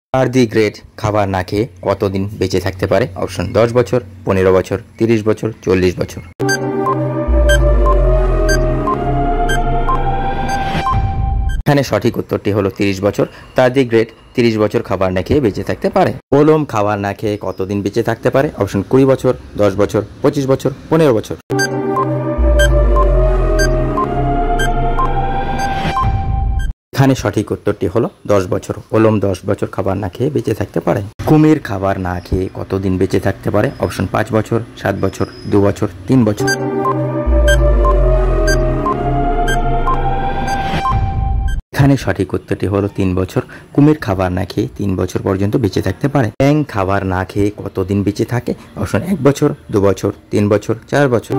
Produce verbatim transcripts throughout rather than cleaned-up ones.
Tardigrade খাবার না খেয়ে কতদিন বেঁচে থাকতে পারে? অপশন দশ বছর, পনেরো বছর, তিরিশ বছর, চল্লিশ বছর। এখানে সঠিক উত্তরটি হলো তিরিশ বছর। টার্ডিগ্রেড তিরিশ বছর খাবার না খেয়ে বেঁচে থাকতে পারে। ওলম খাবার না খেয়ে কতদিন বেঁচে থাকতে পারে? অপশন কুড়ি বছর, দশ বছর, পঁচিশ বছর, পনেরো বছর। এখানে সঠিক উত্তরটি হলো দশ বছর। ওলম দশ বছর খাবার না খেয়ে বেঁচে থাকতে পারে। কুমির খাবার না খেয়ে কতদিন বেঁচে থাকতে পারে? অপশন পাঁচ বছর, সাত বছর, দু বছর, তিন বছর। এখানে সঠিক উত্তরটি হলো তিন বছর। কুমির খাবার না খেয়ে তিন বছর পর্যন্ত বেঁচে থাকতে পারে। ব্যাঙ খাবার না খেয়ে কতদিন বেঁচে থাকে? অপশন এক বছর, দু বছর, তিন বছর, চার বছর।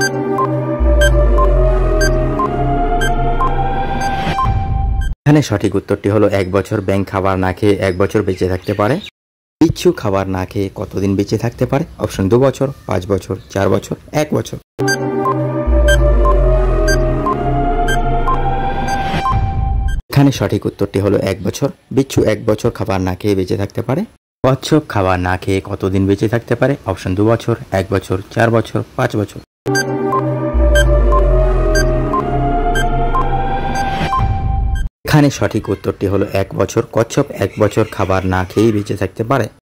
এখানে সঠিক উত্তরটি হলো এক বছর। ব্যাঙ খাবার না খেয়ে এক বছর বেঁচে থাকতে পারে। বিচ্ছু খাবার না খেয়ে কতদিন বেঁচে থাকতে পারে? অপশন দু বছর, পাঁচ বছর, চার বছর, এক বছর। এখানে সঠিক উত্তরটি হলো এক বছর। বিচ্ছু এক বছর খাবার না খেয়ে বেঁচে থাকতে পারে। কচ্ছপ খাবার না খেয়ে কতদিন বেঁচে থাকতে পারে? অপশন দু বছর, এক বছর, চার বছর, পাঁচ বছর। এখানে সঠিক উত্তরটি হলো এক বছর। কচ্ছপ এক বছর খাবার না খেয়েই বেঁচে থাকতে পারে।